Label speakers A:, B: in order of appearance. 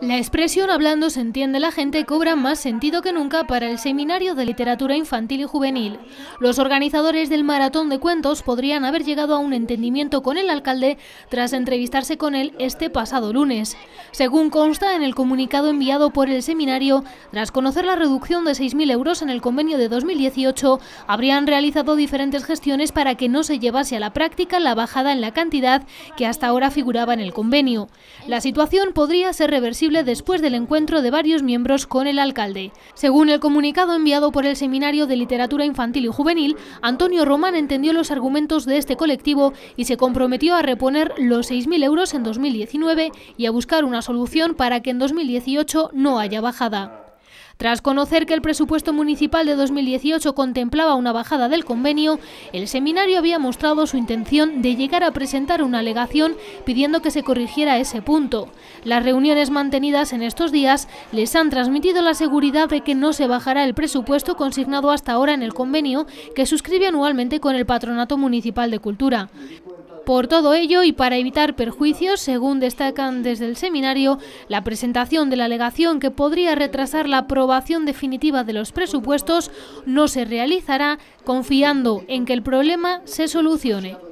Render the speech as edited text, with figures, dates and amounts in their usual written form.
A: La expresión "hablando se entiende la gente" cobra más sentido que nunca para el Seminario de Literatura Infantil y Juvenil. Los organizadores del maratón de cuentos podrían haber llegado a un entendimiento con el alcalde tras entrevistarse con él este pasado lunes. Según consta en el comunicado enviado por el seminario, tras conocer la reducción de 6.000 euros en el convenio de 2018, habrían realizado diferentes gestiones para que no se llevase a la práctica la bajada en la cantidad que hasta ahora figuraba en el convenio. La situación podría ser reversible después del encuentro de varios miembros con el alcalde. Según el comunicado enviado por el Seminario de Literatura Infantil y Juvenil, Antonio Román entendió los argumentos de este colectivo y se comprometió a reponer los 6.000 euros en 2019 y a buscar una solución para que en 2018 no haya bajada. Tras conocer que el presupuesto municipal de 2018 contemplaba una bajada del convenio, el seminario había mostrado su intención de llegar a presentar una alegación pidiendo que se corrigiera ese punto. Las reuniones mantenidas en estos días les han transmitido la seguridad de que no se bajará el presupuesto consignado hasta ahora en el convenio que suscribe anualmente con el Patronato Municipal de Cultura. Por todo ello, y para evitar perjuicios, según destacan desde el seminario, la presentación de la alegación que podría retrasar la aprobación definitiva de los presupuestos no se realizará, confiando en que el problema se solucione.